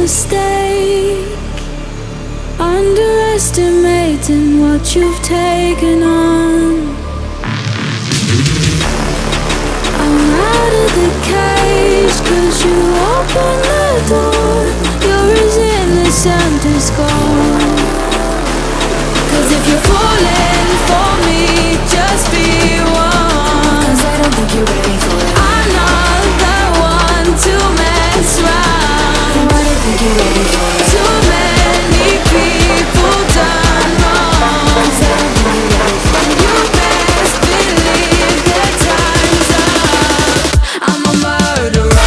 mistake, underestimating what you've taken on. I'm out of the cage, 'cause you opened the door. You're as innocent as gold. 'Cause if you're falling for me, just be one. 'Cause I don't think you're ready for it. I'm not the one to mess around. I don't think you're ready for it. Too many people done wrong. 'Cause I don't think you're ready for it. You best believe that time's up. I'm a murderer.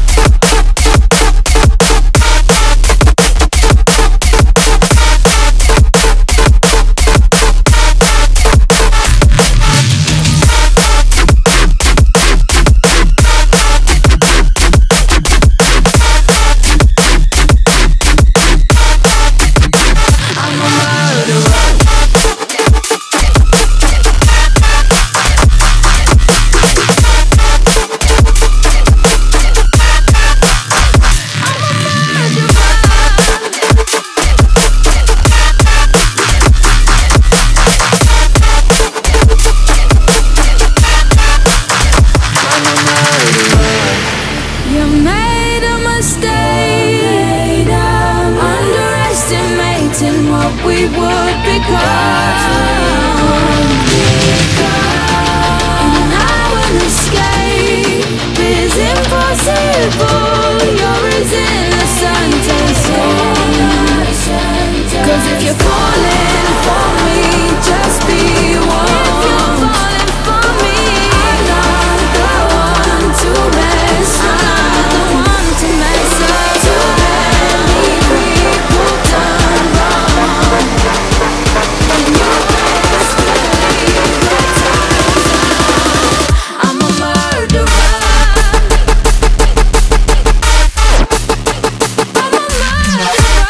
You made a mistake, underestimating what we would become. And now an escape is impossible. You're as innocent as gold. 'Cause if you're falling for me, just be one. If you're falling for me, I'm not the one to mess up. To mess up. Too many people done wrong. And you best believe that time's up. I'm a murderer. I'm a murderer.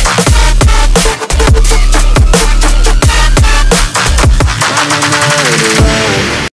I'm a murderer.